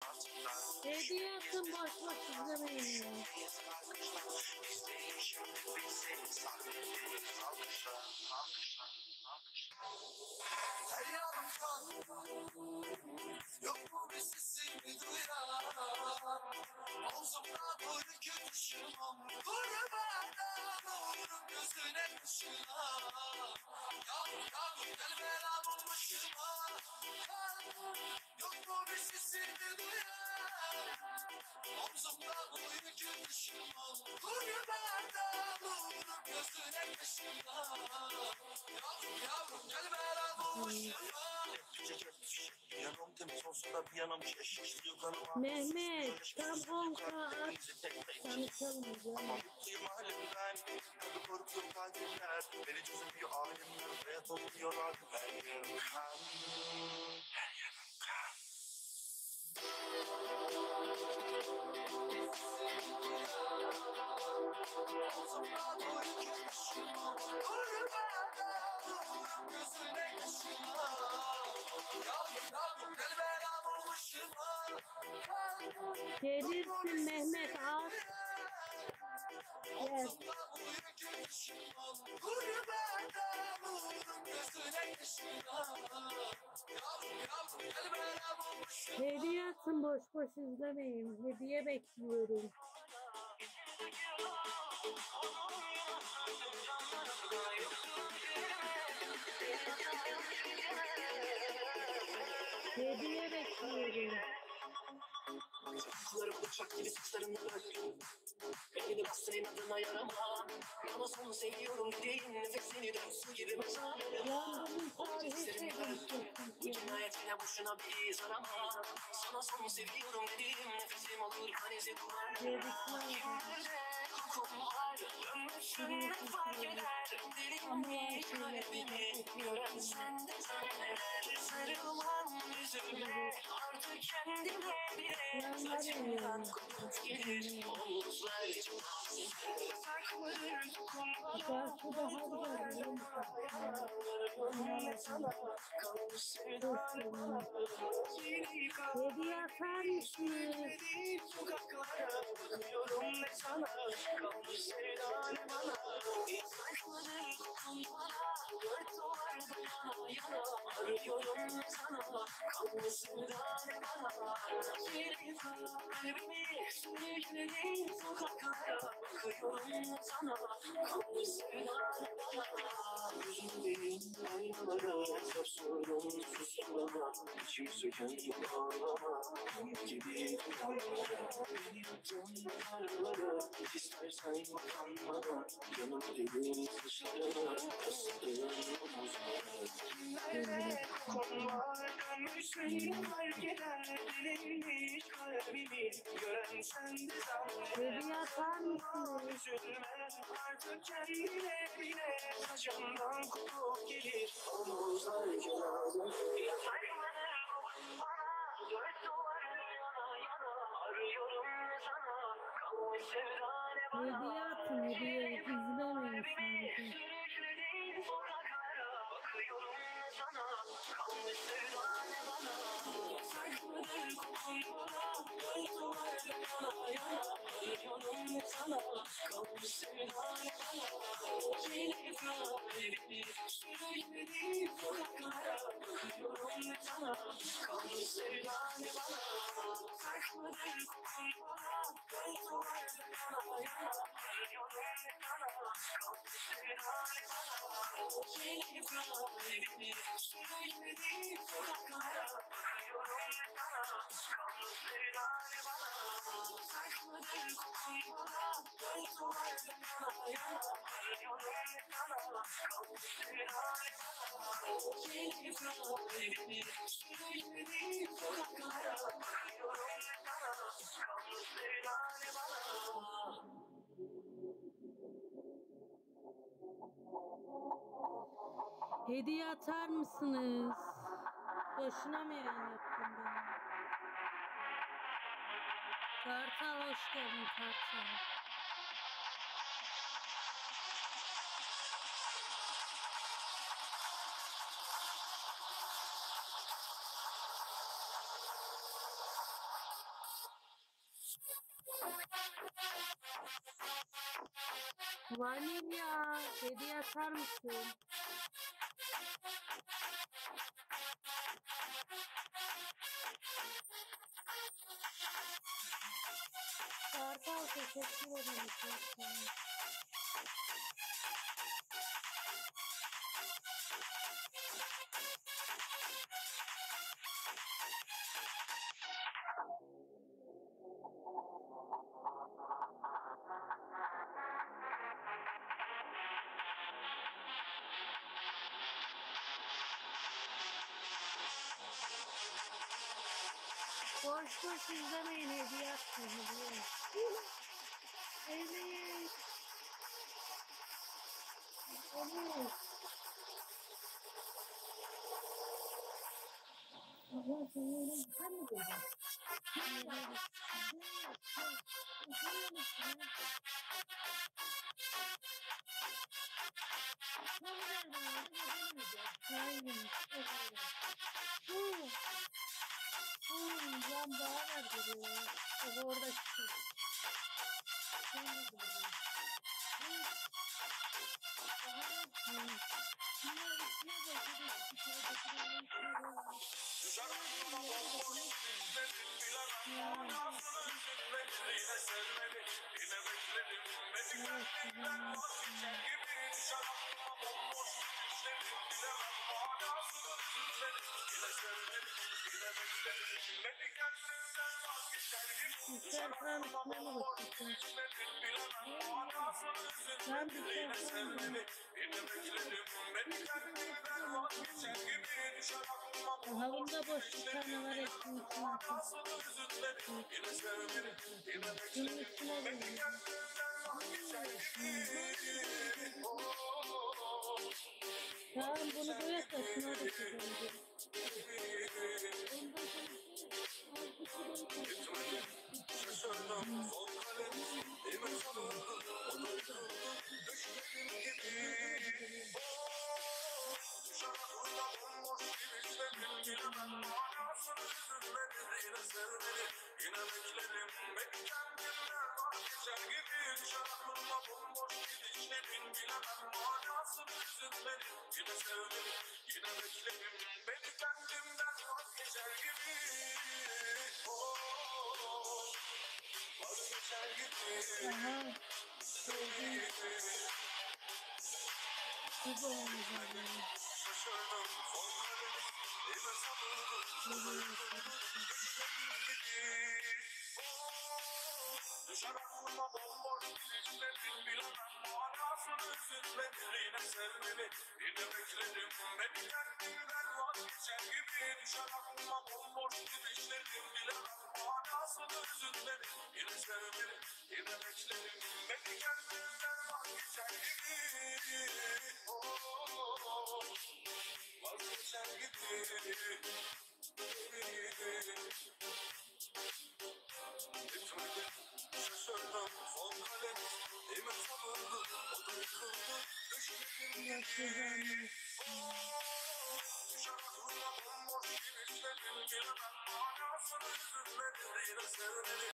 Hediye atın boş boş izlemeyin ya. Yok mu bir sesimi duyan? Omzumda boynu kötüşüm, kurbandan olurum gözüne kışına. Yavrum yavrum gel belam olmuşuma. Yok mu bir sesimi duyan? Omzumda boynu kötüşüm, kurbandan olurum gözüne kışına. Yavrum yavrum gel belam olmuşuma. Yanım temiz olsa da bir yanım şaşırıyor kanıma. Mehmet tam 10 saat tanışalım Ama canım. mutluyum halimden. Tabii korktuğum tatiller. Beni çözümüyor alemler. Hayat oluyor artık her yerim kan. Her yerim kan. Omzumda boyun köşüm. Kurbanım gözüne kaşıma. Yavrum yavrum gel belam olmuşuma. Gelirsin Mehmet al. Yes. Hediye atın boş boş izlemeyin. Hediye bekliyorum. Hediye bekliyorum. Kullarım bıçak gibi saçlarımla öldüm. Elini bastır inadına yarama. Bana son seviyorum dediğin nefesini de su gibi mezarlarıma. O hislerimi öldüm. Bu cinayetine boşuna bir iz arama. Sana son seviyorum dediğim nefesim olur kanezi duvarlarına. Kimlerde kokum var. Dönmüşsün ne fark eder. Derinliği kalbimi gören sende zanneler. Sarılan yüzüme artık kendime bile saçımdan kokut gelir. Omuzlar saklarır dokunmalar. Şarkı daha hediye atar mısınız? Sokaklara bakıyorum ve sana kalmış sevdanı bana. Saklarır dokunmalar. Dört duvarda yana yana arıyorum sana kalmış sevdanı bana. Geri kalbimi sürükledin sokaklara bakıyorum sana kalmış sevdanı bana. Yüzündeyim aynalara sarsıyorum susulama. İçim söken ağlama umut gibi duvarlara. Beni attın aralara istersen kanmadan canım dedin saçlarına kastığın omuzlara. Kimlere kokon var dönmüşsün fark eder dilinmiş kalbimi gören sende zanneler. Hediye atar mısınız? Üzülme artık kendine bile saçımdan kokup gelir omuzlar kenarda. Saymadır bana dört duvarda yana yana arıyorum sana kalmış sevdane bana. Hediye atın hediye izlemeyin sanki. Sürükledin sokaklara bakıyorum sana kalmış sevdane bana. Saklıdır kokun bana dört duvarda yana yana arıyorum sana kalmış sevdane bana. Gelip kalbimi sürükledin sokaklara bakıyorum sana kalmış sevdane bana. Saklıdır kokun bana dört duvarda yana yana arıyorum sana kalmış sevdane bana. Gelip kalbimi sürükledin sokaklara bakıyorum sana kalmış sevdane bana. Saklıdır kokun bana dört duvarda yana yana arıyorum sana kalmış sevdane bana. Gelip kalbimi sürükledin sokaklara bakıyorum sana kalmış sevdane bana. Hediye atar mısınız? Boşuna mı yayın yaptım ben? Kartal hoş geldin Kartal. Vanilya hediye atar mısın? Kartal teşekkür ederim. Çok sağ ol. Boş boş izlemeyin, hediye attım hediye. Evet. Evet. Allah senin sen mi dedin? Aynen. Yan daha var duruyor. O orada çıkıyor. Serkan üstüne mi bakıyorsun? Ben bir Serkan havunda boş bir tane var etkin içine atın. Bunun üstüne de tamam bunu koyak da şuna da çekelim. Aha. Bu olmayacak yani. Düşer aklıma bomboş gidişlerin bilemem manasını üzülmedir yine sevmeni yine bekledim beni kendimden vazgeçer gibi düşer aklıma bomboş gidişlerin bilemem manasını üzülmeni yine sevmeni yine bekledim beni kendimden vazgeçer gibi vazgeçer gibi şaşırdım son kalem elime sabırdı o da yıkıldı düşlerim gibi düşer aklıma bomboş gidişlerin bilemem manasını üzülmedir yine sevmeni